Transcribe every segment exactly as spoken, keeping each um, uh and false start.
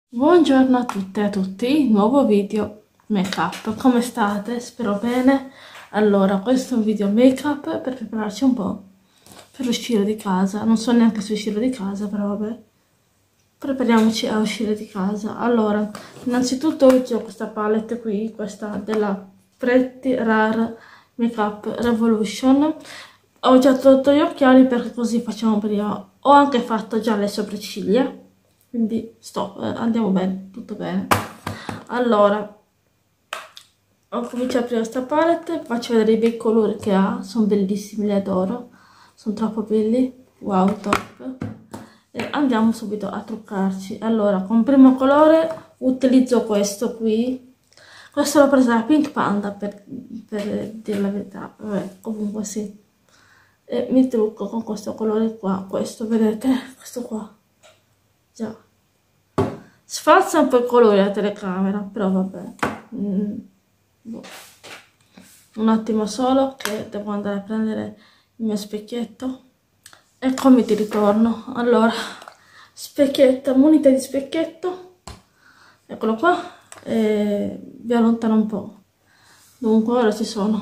Buongiorno a tutte e a tutti, nuovo video make up, come state? Spero bene. Allora, questo è un video make up per prepararci un po' per uscire di casa. Non so neanche se uscire di casa, però vabbè, prepariamoci a uscire di casa. Allora, innanzitutto uso questa palette qui, questa della Pretty Rare Makeup Revolution. Ho già tolto gli occhiali perché così facciamo prima. Ho anche fatto già le sopracciglia, quindi sto, eh, andiamo bene, tutto bene. Allora, ho cominciato prima questa palette, faccio vedere i bei colori che ha, sono bellissimi, li adoro, sono troppo belli, wow, top. E andiamo subito a truccarci. Allora, con primo colore utilizzo questo qui, questo l'ho preso da Pink Panda per, per dire la verità, vabbè, comunque sì. E mi trucco con questo colore qua, questo, vedete, questo qua, già. Sfalza un po' il colore la telecamera, però vabbè. Mm, boh. Un attimo solo che devo andare a prendere il mio specchietto. Eccomi di ritorno. Allora, specchietto, munita di specchietto. Eccolo qua. E vi allontano un po'. Dunque, ora ci sono.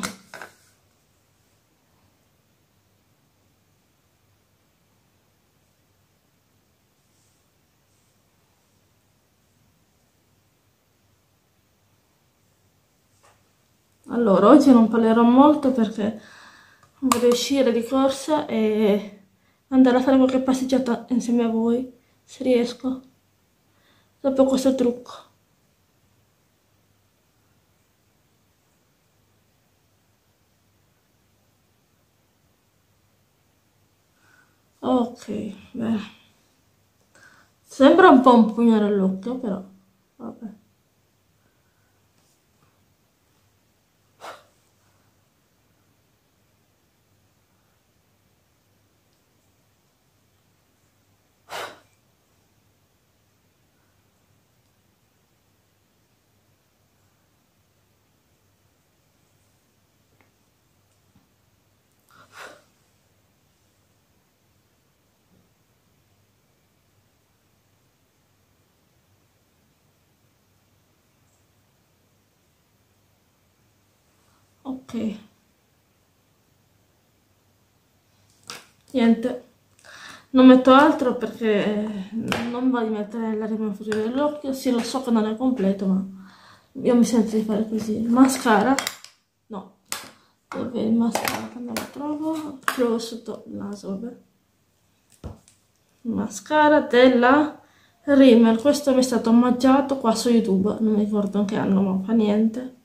Allora, oggi non parlerò molto perché vorrei uscire di corsa e andare a fare qualche passeggiata insieme a voi, se riesco, dopo questo trucco. Ok, bene. Sembra un po' un pugnale all'occhio, però vabbè. Ok, niente, non metto altro perché non voglio mettere la rima fuori dell'occhio. Sì, lo so che non è completo, ma io mi sento di fare così. Mascara, no, dove il mascara, non lo trovo, trovo sotto il naso, vabbè. Mascara della Rimmel, questo mi è stato omaggiato qua su YouTube, non mi ricordo in che anno, ma fa niente.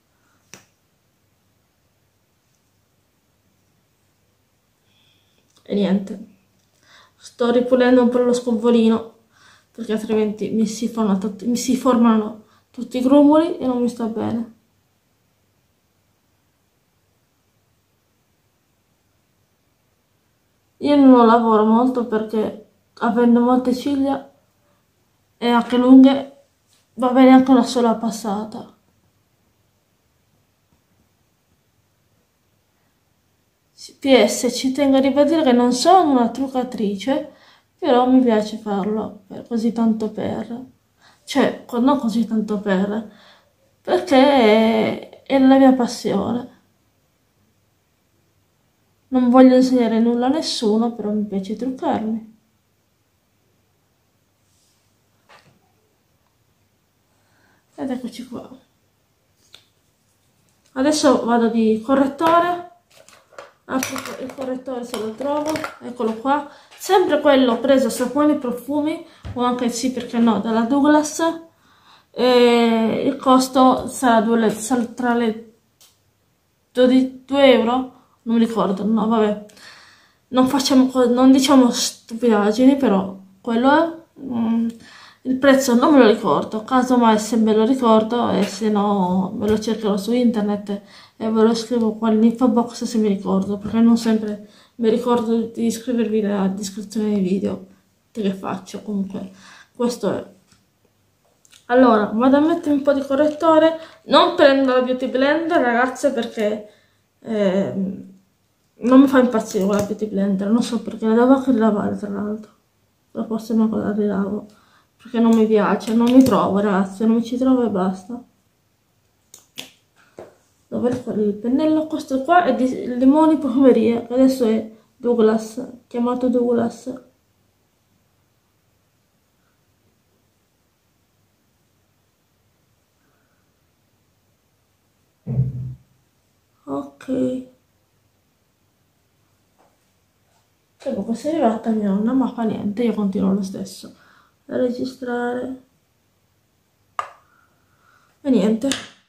E niente, sto ripulendo un po' lo scovolino perché altrimenti mi si formano tutti, mi si formano tutti i grumoli e non mi sta bene. Io non lavoro molto perché avendo molte ciglia e anche lunghe va bene anche una sola passata. P S, ci tengo a ribadire che non sono una truccatrice, però mi piace farlo, per- così tanto per, cioè, co- non così tanto per, perché è, è la mia passione. Non voglio insegnare nulla a nessuno, però mi piace truccarmi. Ed eccoci qua. Adesso vado di correttore. Apro il correttore se lo trovo, eccolo qua, sempre quello preso saponi, profumi o anche sì, perché no, dalla Douglas. E il costo sarà due, sarà tra le dodici, due euro, non mi ricordo, no vabbè, non facciamo, non diciamo stupidaggini, però quello è. Mm, il prezzo non me lo ricordo, casomai se me lo ricordo e se no me lo cercherò su internet e ve lo scrivo qua nell'info box se mi ricordo, perché non sempre mi ricordo di iscrivervi nella descrizione dei video che faccio. Comunque questo è. Allora vado a mettere un po' di correttore, non prendo la Beauty Blender ragazze perché eh, non mi fa impazzire quella Beauty Blender, non so perché la devo anche lavare tra l'altro, la prossima cosa la rilavo perché non mi piace, non mi trovo ragazzi, non mi ci trovo e basta. Dove è il pennello? Questo qua è di Limoni Profumeria, che adesso è Douglas, chiamato Douglas. Ok. Dopo se è arrivata mia nonna, ma fa niente, io continuo lo stesso a registrare. E niente.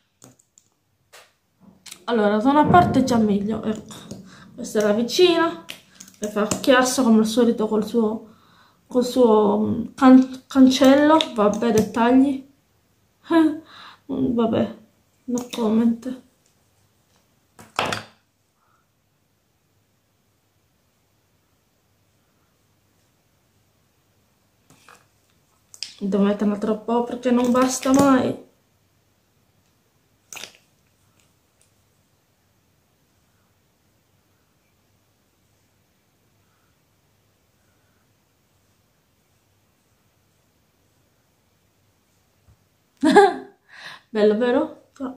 Allora, da una parte già meglio, ecco. Questa è la vicina, che fa chiasso come al solito col suo, col suo can cancello, vabbè, dettagli. Vabbè, no comment. Devo mettere un altro po' perché non basta mai. Bello, vero? No.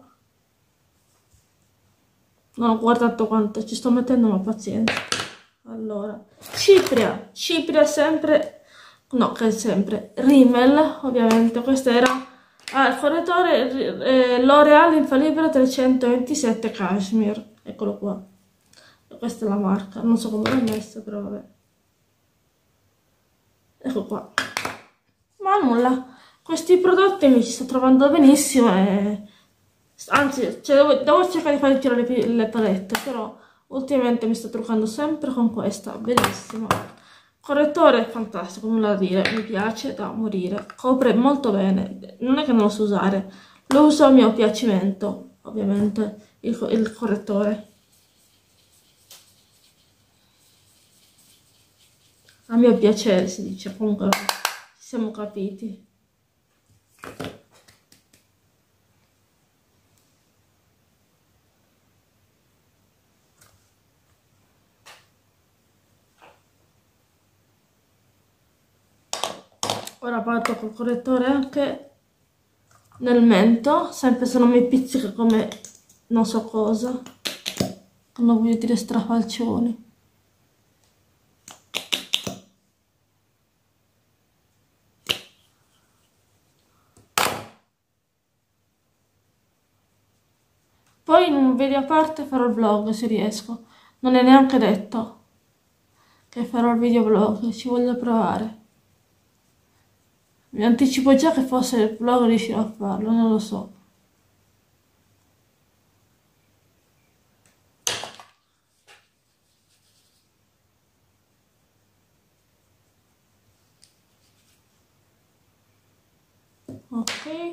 Non ho guardato quanto ci sto mettendo, ma pazienza. Allora, Cipria, Cipria sempre, no, che è sempre, Rimmel, ovviamente, questo era, ah, il correttore eh, L'Oreal Infallibile trecentoventisette Cashmere, eccolo qua, questa è la marca, non so come l'ho messa, però vabbè, ecco qua, ma nulla, questi prodotti mi ci sto trovando benissimo e, anzi, cioè, devo, devo cercare di fare tirare le, le palette, però ultimamente mi sto truccando sempre con questa, bellissima. Correttore fantastico, nulla da dire, mi piace da morire, copre molto bene, non è che non lo so usare, lo uso a mio piacimento, ovviamente, il, il correttore. A mio piacere si dice, comunque ci siamo capiti. Ora parto col correttore anche nel mento, sempre se non mi pizzica come non so cosa, non voglio dire strafalcioni. Poi in un video a parte farò il vlog se riesco, non è neanche detto che farò il video vlog, ci voglio provare. Mi anticipo già che forse il vlog riuscirò a farlo, non lo so. Ok.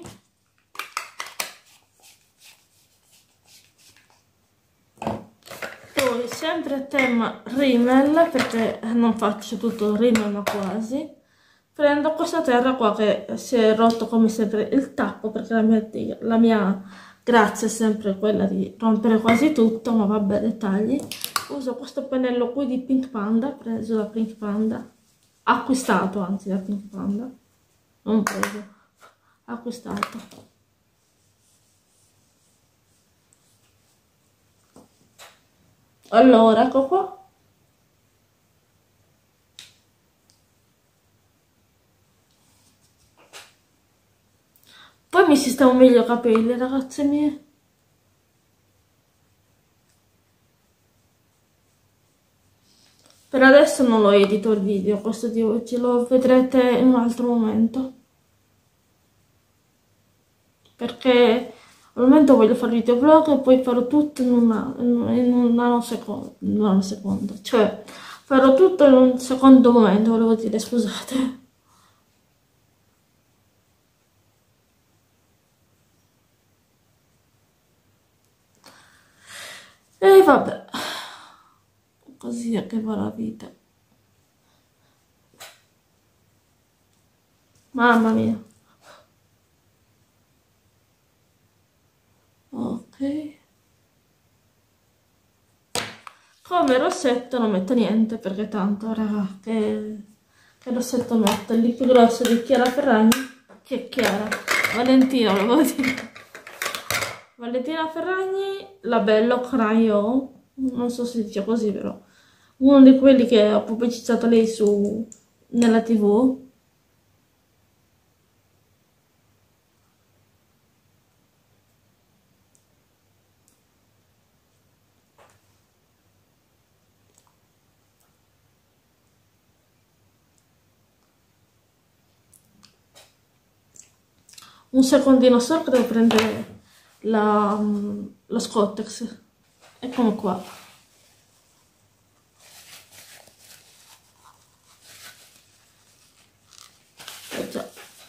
Poi sempre a tema Rimmel, perché non faccio tutto Rimmel ma quasi. Prendo questa terra qua che si è rotto come sempre il tappo, perché la mia, la mia grazia è sempre quella di rompere quasi tutto, ma vabbè, dettagli. Uso questo pennello qui di Pink Panda, preso da Pink Panda, acquistato anzi da Pink Panda, non preso, acquistato. Allora, ecco qua. Poi mi sistemo meglio i capelli, ragazze mie. Per adesso non lo edito il video, questo di oggi, lo vedrete in un altro momento. Perché al momento voglio fare il videoblog e poi farò tutto in una, in un nanosecondo, in un nanosecondo, cioè farò tutto in un secondo momento, volevo dire, scusate. E vabbè, così è che va la vita. Mamma mia. Ok. Come rossetto non metto niente perché tanto, raga, che, che rossetto metto? Il lip gloss di Chiara Ferragni, che è Chiara, Valentina volevo dire, Valentina Ferragni, la Bello Crayon, non so se si dice così però, uno di quelli che ha pubblicizzato lei su nella tv. Un secondino solo che devo prendere la, lo Scottex. Eccomi qua. Eh già.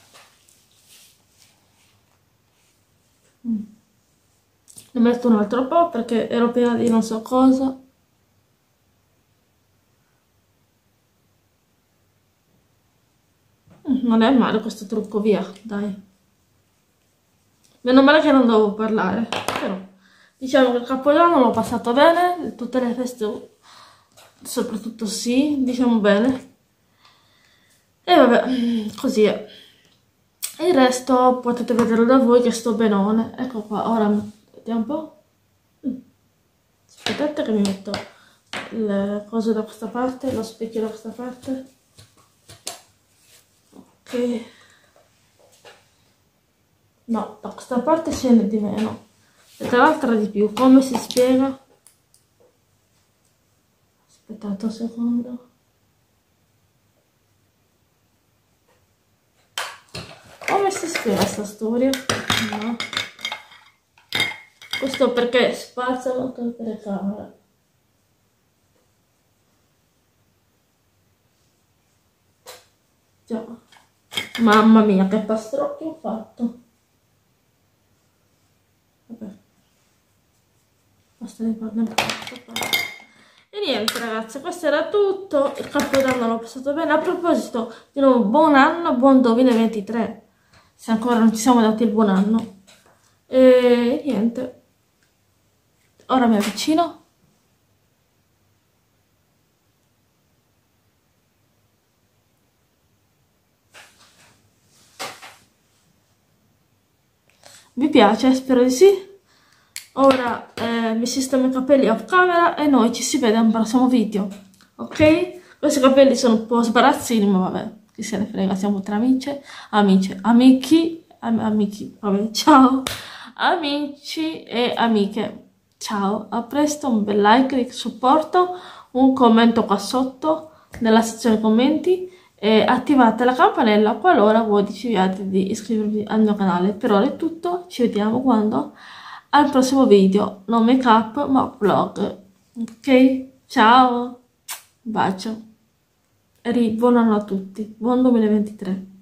Mm. Ne metto un altro po' perché ero piena di non so cosa. Mm, non è male questo trucco, via, dai. Meno male che non dovevo parlare, però diciamo che il Capodanno l'ho passato bene, tutte le feste soprattutto sì, diciamo bene. E vabbè, così è. E il resto potete vederlo da voi che sto benone. Ecco qua, ora vediamo un po'. Aspettate che mi metto le cose da questa parte, lo specchio da questa parte. Ok. No, da questa parte scende di meno e dall'altra di più. Come si spiega? Aspettate un secondo. Come si spiega sta storia? No. Questo perché spazza molto la telecamera. Già. Mamma mia, che pastrocchio ho fatto. Vabbè. Basta di parlare. E niente ragazzi, questo era tutto. Il Capodanno l'ho passato bene. A proposito, di nuovo buon anno, buon duemilaventitré, se ancora non ci siamo dati il buon anno. E niente, ora mi avvicino. Vi piace? Spero di sì. Ora eh, mi sistemo i capelli off camera e noi ci si vede a un prossimo video, ok? Questi capelli sono un po' sbarazzini, ma vabbè, chi se ne frega, siamo tra amici, amici, amici, am amici, vabbè, ciao, amici e amiche, ciao, a presto, un bel like di supporto, un commento qua sotto nella sezione commenti e attivate la campanella qualora voi decidiate di iscrivervi al mio canale. Per ora è tutto, ci vediamo quando? Al prossimo video, non make up ma vlog, ok? Ciao, un bacio e buon anno a tutti, buon duemilaventitré.